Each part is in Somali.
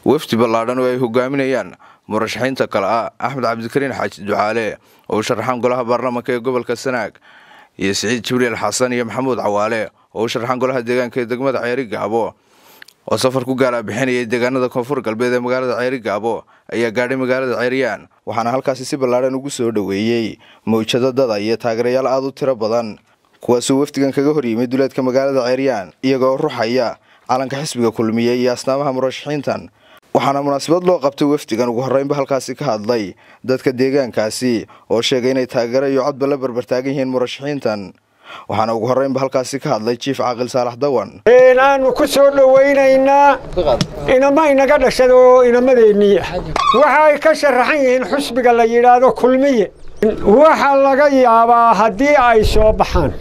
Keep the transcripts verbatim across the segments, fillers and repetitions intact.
wafdi ballaadhan oo ay hogaaminayaan murashaxiinta kale ah Axmed Cabdikariin Xaaji Ducaale oo sharaxan golaha baarlamaanka ee gobolka Sanaag iyo Saciid Jibriil Xasan iyo Maxamuud Cawaale oo sharaxan golaha deegaanka ee degmada Ceyri Gaabo oo safar ku gaar ah bixinayay deegaanada Koonfur Galbeed ee magaalada Ceyri Gaabo ayaa gaadhay magaalada Ceyriyaan waxaana halkaas si ballaadhan ugu soo dhaweeyay mowjado dad iyo taageerayaal aad u tiro badan kuwaas oo wafdigan kaga hor yimid duleedka magaalada Ceyriyaan iyagoo ruuxaya calanka xisbiga kulmiye iyo asnaamaha murashaxiintan waxaana munaasabad loo qabtay wafdigan ugu horeynba halkaasi ka hadlay dadka deegaankaasi oo sheegay inay taageero iyo codba la barbar taagan yihiin murashaxiintan waxaana ugu horeynba halkaasi ka hadlay Chief Caaqil Saalax Dawan inaanu ku soo dhaweynaynaa inama inaga dhashado inamadeennii waxa ay ka sharaxan yihiin xisbiga la yiraahdo kulmiye waxa laga yaabaa haddii ay soo baxaan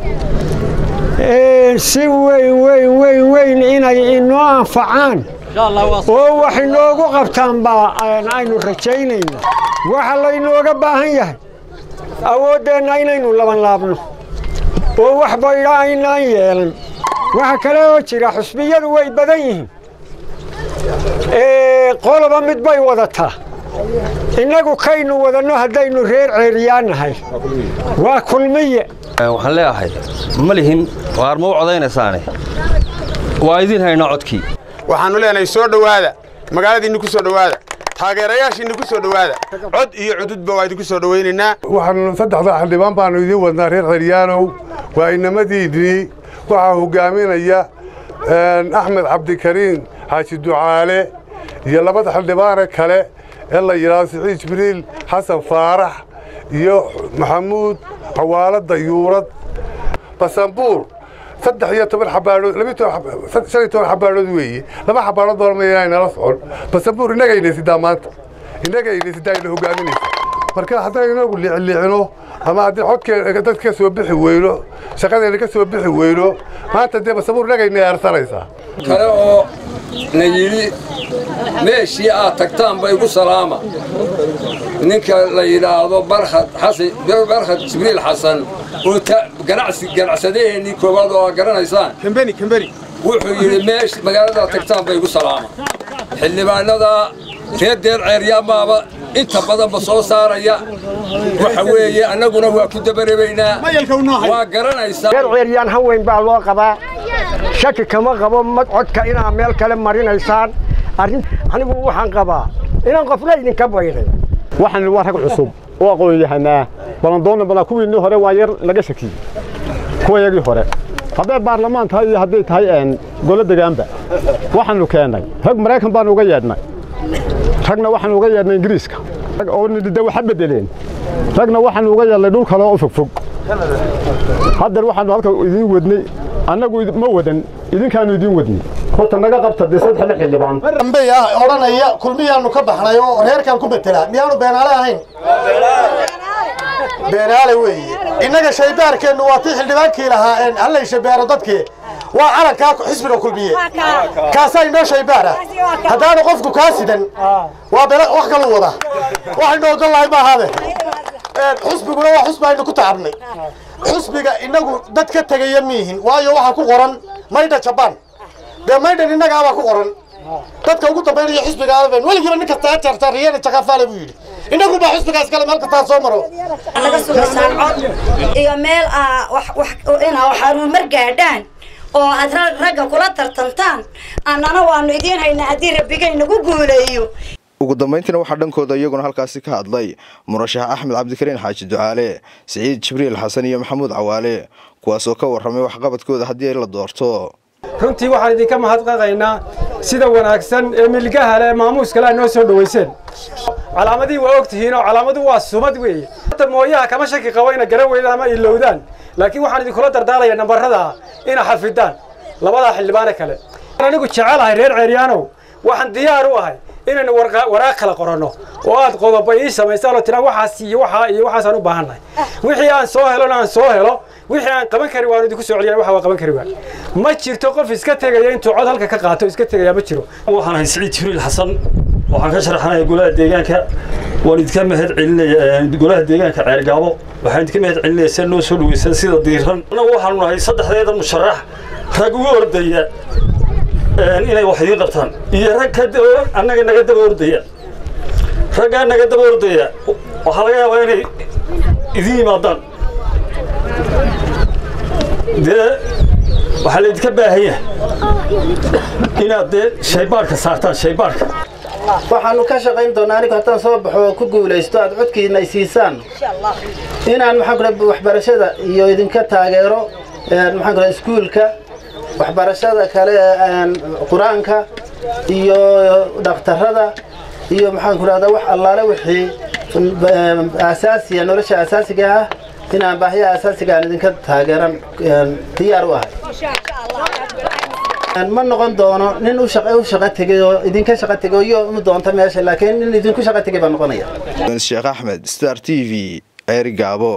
si weyn weyn weyn weyn inay inoo anfacaan oo wax inoogu qabtaan baa aynu rajaynayna waxa laynooga baahan yahay awoodeenna inaynu laban laabno oo wax bayra aynaan yeelan waxa kale oo jira xusbiyadu way badan yihiin qoloba mid bay wadataa innagu kaynu wadanno haddaynu reer Ceyriyaan nahay waa kulmiye waxaan leeyahay ma lihin waar ma u codaynaysaane waa idin hayna codkii waxaanu leenahay soo dhawaada magaaladiina ku soo dhawaada taageerayaashiina ku soo dhawaada cod iyo cududba waa idinku soo dhaweynaynaa waxaanu saddexda xildhibaan baanu idin wadnaa reer Ceryaanow waa inamadiidii waxa hogaaminaya Axmed Cabdikariin Xaaji Ducaale iyo labada xildhibaan kale ee la yiraahdo Saciid Jibriil Xasan Faarax iyo Maxamuud Cawaale Dayuurad Basanbuur saddex iyo toban xabaarood laba iyo toban xabaarood weeye laba xabaarood baa meeyay nala socon Basanbuur inaga inaysidaa maanta inaga inaysidaa la hogaaminaysa marka haddii inagu liicliicino ama haddii codka dadka soo bixi weyno shaqadeena ka soo bixi weyno maanta dee Basanbuur inaga inay arsanaysaa kale oo nayiri meeshii aad tagtaan bay ugu salaama ninka la yiraahdo Barxad Xasan Barxad Jibriil Xasan oo ganacsi ganacsadeeni koobaad oo garanaysaan kambani kambani wuxuu yiri meesh magaalada tagtaan bay ugu salaama xildhibaanada reer Ceyriyaan baaba inta badan ba soo saaraya waxa weeye annaguna waa ku dabareeynaa waa garanaysaa reer Ceyriyaan haweyn baa loo qabaa shaki kama qabo mad codka inaa meel kale marinaysaan arrin anigu waxaan qabaa inaan qofna idin ka bayray waxaan waa rag cusub oo aqoon yahanaa balan doona badan kuwii hore waa yar laga shakiyay kuwa yagii hore haddii baarlamaan tahay iyo haddii tahay een golo deegaanba waxaanu keenay rag Mareykan baan uga yeednay ragna waxaan uga yeednay Ingiriiska rag oo nidida waxa bedeleen ragna waxaan uga yeelay dhul kale oo fog fog hadda waxaan halka idin wadnay annagu ma wadan idinkaanu idin wadnay horta naga qabta saddex xildhibaan ambay ah oranaya kulmiyaanu ka baxnay oo reerkan ku betela miyaanu beenaale ahayn beenaale weey inaga shaybaarkeenu waa tii xildhibaankii lahaa in alla shabeero dadkii waa calanka xisbiga kulmiye kaasay inoo shaybaara hadaan qofku kaasidan waa bela wax kale wada waxa inoo galaay ma ahade xisbiguna waa xisbi aynu ku taabnay xisbiga inagu dad ka tagay miihin waayo waxa ku qoran mayda Japan de mayda inaga aba ku qoran dadka ugu dambeeyay xisbiga aadan waligiiba ninka taajirta riyada jaqafaale buu yiri inagu ba xisbigaas kale meel ka soo maro anaga suuqsan cod iyo meel ah wax wax ina waxaanu mar gaadhaan oo aad ragga kula tartantaan annana waanu idin haynaa hadii rabbiga inagu guuleeyo ugu dambeyntiina waxa dhankooda iyaguna halkaasi ka hadlay murashax Axmed Cabdikariin Xaaji Ducaale Saciid Jibriil Xasan iyo Maxamuud Cawaale kuwaas oo ka warramay wax qabadkooda hadii ay la doorto runtii waxaan idinka mahadnaqaynaa sida wanaagsan ee milgaha leh maamuuska la noo soo dhaweyseen calaamadii waa ogtihiin oo calaamadu waa sumad weeye ta mooyaha kama shaki qabayna garan weeyda ama ilowdaan laakiin waxaan idinkula dardaalayaa nambarada ina xafidaan labada xildhibaan kale anigu jecelahay reer Ceyryaanow waxaan diyaar u ahay inaan waraaq kala qorano oo aad qodobo ii sameysaan oo tiraan waxaas iyo waxa iyo waxaas aan u baahanahay wixii aan soo helo aan soo helo wixii aan qaban kari waan idinku soo celiyay waxa waa qaban kari waan ma jirto qof iska tagaya intuu cod halka ka qaato iska tagaya ma jiro waxaan ahay Saciid Jibriil Xasan waxaan ka sharaxanayaa golaha deegaanka waan idinka mahad celinayaa golaha deegaanka Ceyri Gaabo waxaan idinka mahad celinayaa si noo soo dhaweysay sida diiran anagu waxaan nahay saddexdeeda musharax rag ugu ordaya inay wax idiin qabtaan iyo rag ka annaga naga daba ordaya raggaa naga daba ordaya waxaa laga yaabaa inay idiin yimaadaan dee waxaa laydinka baahan yahay inaad dee shaybaarka saartaan shaybaarka waxaanu ka shaqayn doonaa anigu haddaan soo baxo oo ku guulaysto aad codkiina ay siisaan inaan maxaan kula waxbarashada iyo idinka taageero maxaan kula iskuulka waxbarashada kale quraanka iyo dhakhtarada iyo maxaan ku raahdaa wax allaale wixii asaasiya nolosha asaasiga ah inaan baahiyaha asaasiga aan idinka taageeran diyaar u ahay ma noqon doono nin u shaqo u shaqo tagay oo idinka shaqo tagay iyo u doonta meesha laakiin nin idinku shaqo tagay baa noqonaya Sheekh Axmed Star T V Ceerigaabo.